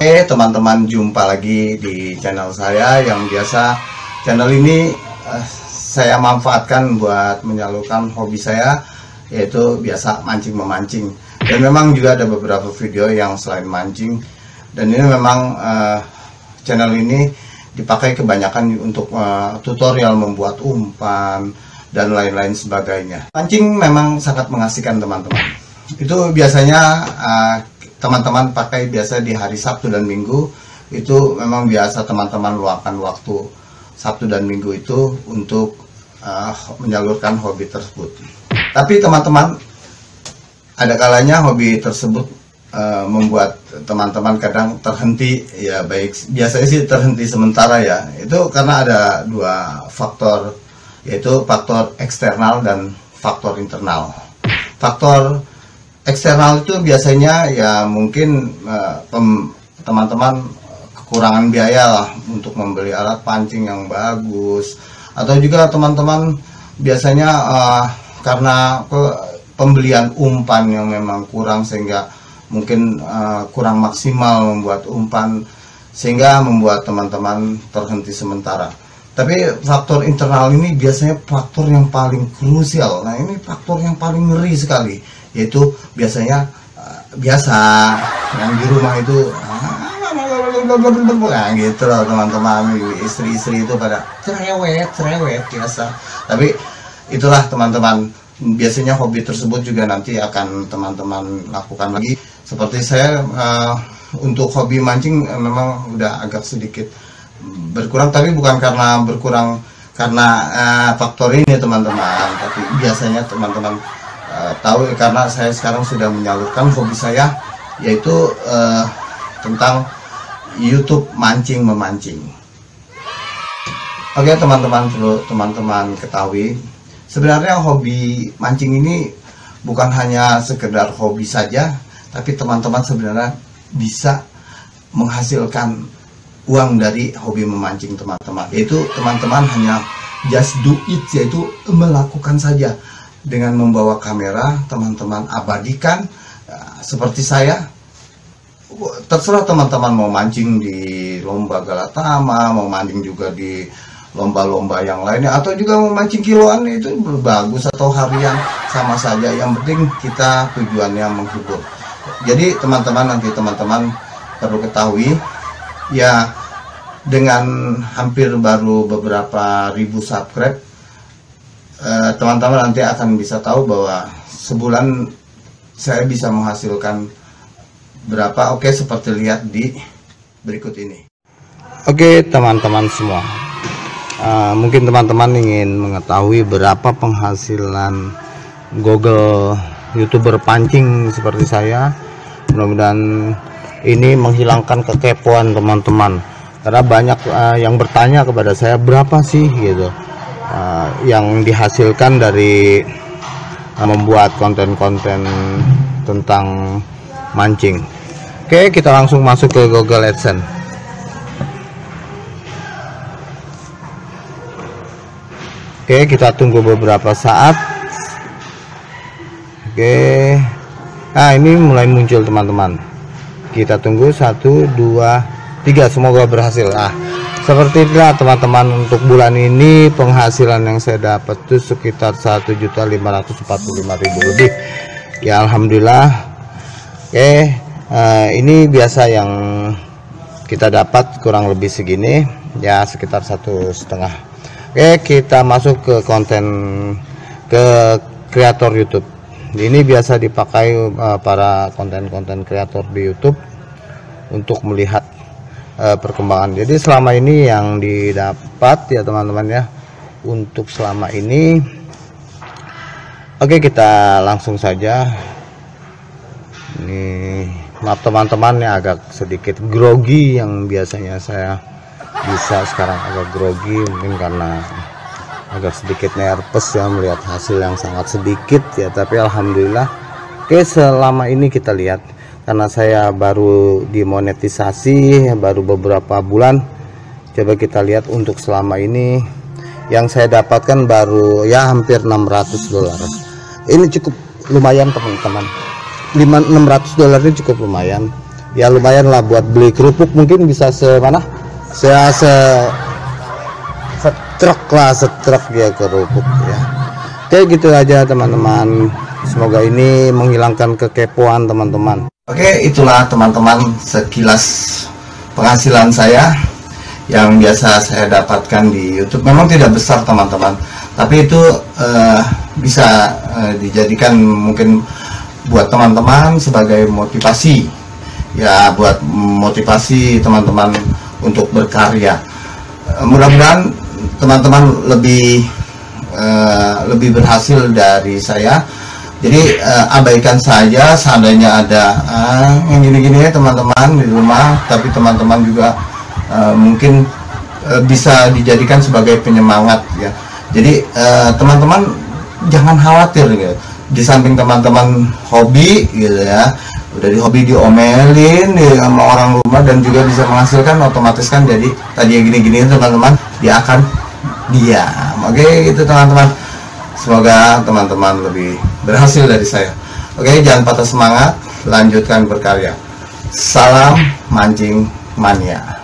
Oke teman-teman, jumpa lagi di channel saya yang biasa. Channel ini saya manfaatkan buat menyalurkan hobi saya, yaitu biasa mancing-memancing. Dan memang juga ada beberapa video yang selain mancing. Dan ini memang channel ini dipakai kebanyakan untuk tutorial membuat umpan dan lain-lain sebagainya. Mancing memang sangat mengasihkan teman-teman. Itu biasanya teman-teman pakai biasa di hari Sabtu dan Minggu. Itu memang biasa teman-teman luangkan waktu Sabtu dan Minggu itu untuk menyalurkan hobi tersebut. Tapi teman-teman, ada kalanya hobi tersebut membuat teman-teman kadang terhenti, ya baik biasanya sih terhenti sementara ya. Itu karena ada dua faktor, yaitu faktor eksternal dan faktor internal. Faktor eksternal itu biasanya ya mungkin teman-teman kekurangan biaya lah untuk membeli alat pancing yang bagus, atau juga teman-teman biasanya karena pembelian umpan yang memang kurang, sehingga mungkin kurang maksimal membuat umpan, sehingga membuat teman-teman terhenti sementara. Tapi faktor internal ini biasanya faktor yang paling krusial. Nah, ini faktor yang paling ngeri sekali, yaitu biasanya biasa yang di rumah itu nah gitu loh teman-teman, istri-istri itu pada cerewet biasa. Tapi itulah teman-teman, biasanya hobi tersebut juga nanti akan teman-teman lakukan lagi. Seperti saya untuk hobi mancing memang udah agak sedikit berkurang, tapi bukan karena berkurang karena faktor ini teman-teman, tapi biasanya teman-teman tahu karena saya sekarang sudah menyalurkan hobi saya, yaitu tentang YouTube mancing memancing. Oke teman-teman, perlu teman-teman ketahui, sebenarnya hobi mancing ini bukan hanya sekedar hobi saja, tapi teman-teman sebenarnya bisa menghasilkan uang dari hobi memancing teman-teman. Yaitu teman-teman hanya just do it, yaitu melakukan saja dengan membawa kamera. Teman-teman abadikan seperti saya. Terserah teman-teman mau mancing di lomba Galatama, mau mancing juga di lomba-lomba yang lainnya, atau juga mau mancing kiloan, itu bagus, atau harian, sama saja. Yang penting kita tujuannya menghibur. Jadi teman-teman, nanti teman-teman perlu ketahui ya, dengan hampir baru beberapa ribu subscribe, teman-teman nanti akan bisa tahu bahwa sebulan saya bisa menghasilkan berapa. Oke, seperti lihat di berikut ini. Oke teman-teman semua, mungkin teman-teman ingin mengetahui berapa penghasilan Google YouTuber pancing seperti saya. Mudah-mudahan ini menghilangkan kekepoan teman-teman, karena banyak yang bertanya kepada saya berapa sih gitu yang dihasilkan dari membuat konten-konten tentang mancing. Oke, kita langsung masuk ke Google AdSense. Oke, kita tunggu beberapa saat. Oke, nah ini mulai muncul teman-teman. Kita tunggu 1, 2, 3, semoga berhasil. Seperti itulah teman-teman, untuk bulan ini penghasilan yang saya dapat itu sekitar 1.545.000 lebih ya, alhamdulillah. Oke, ini biasa yang kita dapat kurang lebih segini ya, sekitar 1,5. Oke, kita masuk ke konten, ke kreator YouTube. Ini biasa dipakai para konten-konten kreator di YouTube untuk melihat perkembangan. Jadi selama ini yang didapat ya teman-teman ya, untuk selama ini. Oke, kita langsung saja. Ini maaf teman-teman ya, agak sedikit grogi, yang biasanya saya bisa sekarang agak grogi, mungkin karena agak sedikit nervous ya melihat hasil yang sangat sedikit ya, tapi alhamdulillah. Oke, selama ini kita lihat, karena saya baru dimonetisasi baru beberapa bulan, coba kita lihat untuk selama ini yang saya dapatkan baru ya hampir $600. Ini cukup lumayan teman-teman, $600 ini cukup lumayan ya lumayan lah buat beli kerupuk, mungkin bisa semana setruk ya kerupuk ya. Oke, gitu aja teman-teman, semoga ini menghilangkan kekepoan teman-teman. Oke, itulah teman-teman sekilas penghasilan saya yang biasa saya dapatkan di YouTube. Memang tidak besar teman-teman, tapi itu bisa dijadikan mungkin buat teman-teman sebagai motivasi ya, buat motivasi teman-teman untuk berkarya. Mudah-mudahan teman-teman lebih berhasil dari saya. Jadi abaikan saja seandainya ada yang gini-gini ya teman-teman di rumah, tapi teman-teman juga mungkin bisa dijadikan sebagai penyemangat ya. Jadi teman-teman jangan khawatir gitu. Di samping teman-teman hobi gitu ya, udah hobi diomelin sama orang rumah dan juga bisa menghasilkan, otomatis kan jadi tadi yang gini-gini teman-teman dia akan diam. Oke, gitu teman-teman, semoga teman-teman lebih berhasil dari saya. Oke, jangan patah semangat, lanjutkan berkarya. Salam mancing mania.